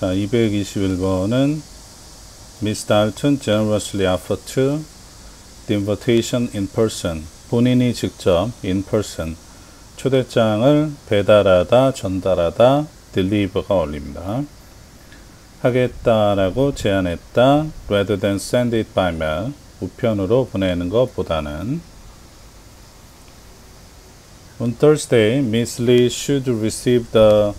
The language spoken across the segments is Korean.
자, 221번은 Miss Dalton generously offered to the invitation in person. 본인이 직접 in person 초대장을 배달하다, 전달하다, deliver가 어울립니다. 하겠다라고 제안했다. rather than send it by mail. 우편으로 보내는 것보다는. On Thursday, Miss Lee should receive the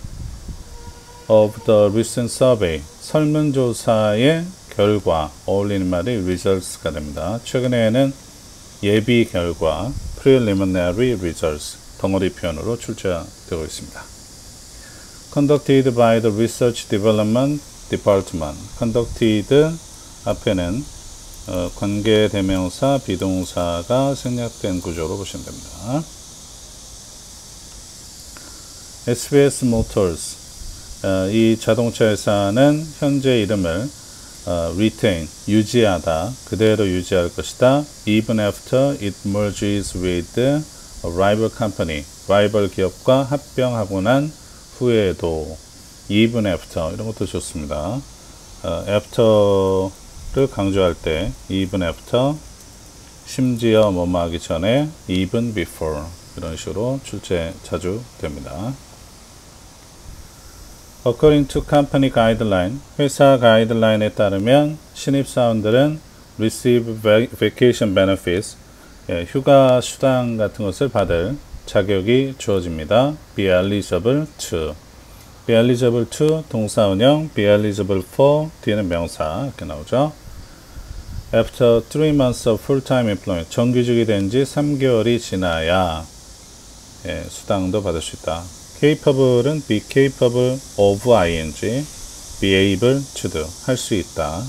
recent survey. 설문조사의 결과, 어울리는 말이 results가 됩니다. 최근에는 예비 결과, preliminary results, 덩어리 표현으로 출제되고 있습니다. Conducted by the Research Development Department. Conducted 앞에는 관계대명사, 비동사가 생략된 구조로 보시면 됩니다. SBS Motors. 이 자동차 회사는 현재 이름을 retain, 유지하다, 그대로 유지할 것이다. even after it merges with a rival company, 라이벌 기업과 합병하고 난 후에도 even after, 이런 것도 좋습니다. after를 강조할 때 even after, 심지어 뭐뭐 하기 전에 even before, 이런 식으로 출제 자주 됩니다. According to company guideline, 회사 가이드라인에 따르면 신입사원들은 receive vacation benefits, 휴가 수당 같은 것을 받을 자격이 주어집니다. be eligible to. be eligible to 동사원형, be eligible for 뒤에는 명사 이렇게 나오죠. After 3 months of full-time employment, 정규직이 된 지 3개월이 지나야 수당도 받을 수 있다. capable은 be capable of ing, be able to do, 할 수 있다.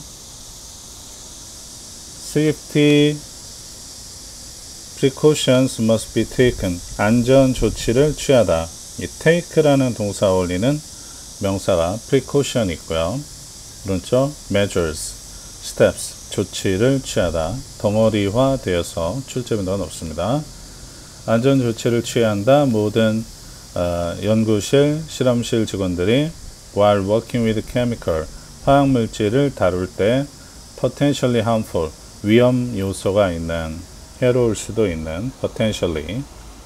safety precautions must be taken, 안전 조치를 취하다. 이 take라는 동사 어울리는 명사가 precaution 있고요. 오른쪽 measures, steps, 조치를 취하다. 덩어리화 되어서 출제 빈도가 높습니다. 안전 조치를 취한다. 모든 연구실, 실험실 직원들이 while working with chemical, 화학물질을 다룰 때 potentially harmful, 위험 요소가 있는, 해로울 수도 있는 potentially.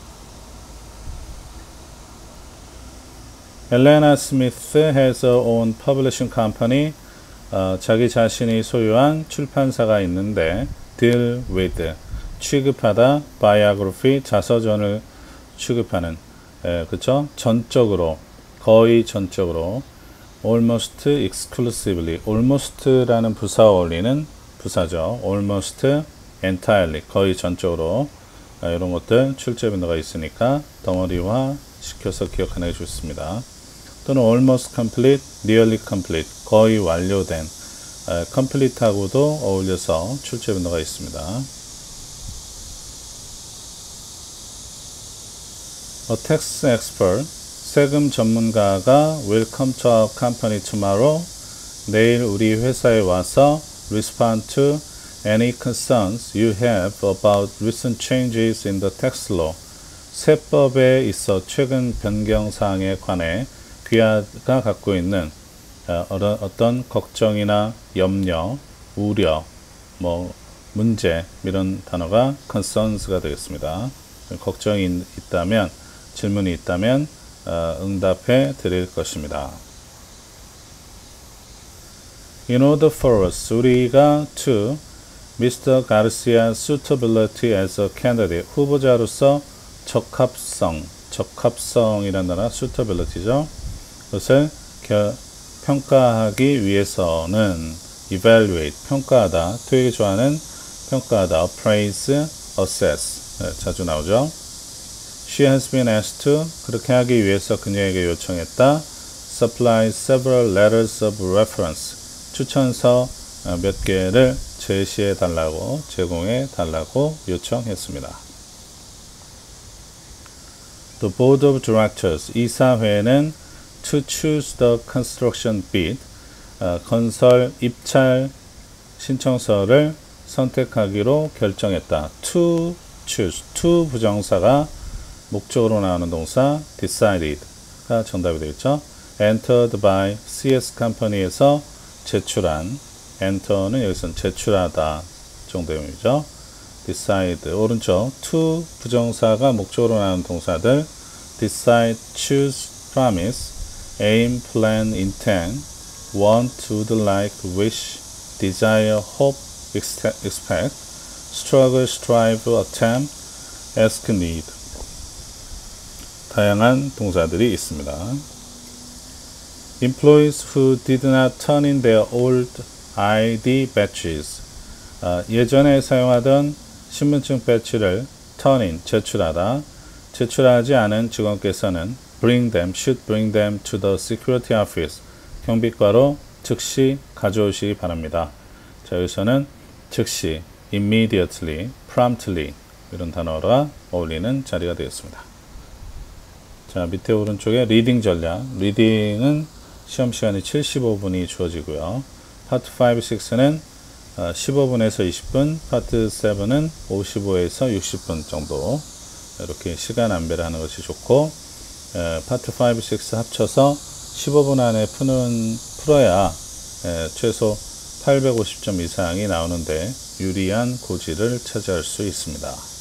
Elena Smith has her own publishing company. 자기 자신이 소유한 출판사가 있는데 deal with, 취급하다, biography, 자서전을 취급하는, 그쵸? 전적으로, 거의 전적으로, almost exclusively, almost라는 부사와 어울리는 부사죠. almost entirely, 거의 전적으로, 이런 것들 출제 빈도가 있으니까 덩어리화 시켜서 기억하는 게 좋습니다. 또는 almost complete, nearly complete, 거의 완료된, complete하고도 어울려서 출제 빈도가 있습니다. A tax expert, 세금 전문가가 will come to our company tomorrow, 내일 우리 회사에 와서 respond to any concerns you have about recent changes in the tax law. 세법에 있어 최근 변경 사항에 관해 귀하가 갖고 있는 어떤 걱정이나 염려, 우려, 문제 이런 단어가 concerns가 되겠습니다. 걱정이 있다면, 질문이 있다면 응답해 드릴 것입니다. In order for us, 우리가 to Mr. Garcia's suitability as a candidate, 후보자로서 적합성이라는 단어 suitability죠. 그것을 평가하기 위해서는 evaluate, 평가하다, 토익이 좋아하는 평가하다, appraise, assess, 자주 나오죠. She has been asked to, 그렇게 하기 위해서 그녀에게 요청했다. Supply several letters of reference, 추천서 몇 개를 제시해 달라고, 제공해 달라고 요청했습니다. The Board of Directors, 이사회는 to choose the construction bid, 건설 입찰 신청서를 선택하기로 결정했다. To choose, to 부정사가 목적으로 나오는 동사 decided가 정답이 되겠죠. entered by CS 컴퍼니에서 제출한, enter는 여기서는 제출하다 정도 의미죠. decide 오른쪽 to 부정사가 목적으로 나오는 동사들 decide, choose, promise, aim, plan, intend, want, would, like, wish, desire, hope, expect, struggle, strive, attempt, ask, need. 다양한 동사들이 있습니다. Employees who did not turn in their old ID badges. 예전에 사용하던 신분증 배지를 turn in, 제출하다. 제출하지 않은 직원께서는 should bring them to the security office. 경비과로 즉시 가져오시기 바랍니다. 자, 여기서는 즉시, immediately, promptly 이런 단어가 어울리는 자리가 되었습니다. 자, 밑에 오른쪽에 리딩 전략. 리딩은 시험 시간이 75분이 주어지고요. 파트 5, 6는 15분에서 20분, 파트 7은 55에서 60분 정도 이렇게 시간 안배를 하는 것이 좋고, 파트 5, 6 합쳐서 15분 안에 풀어야 최소 850점 이상이 나오는데 유리한 고지를 차지할 수 있습니다.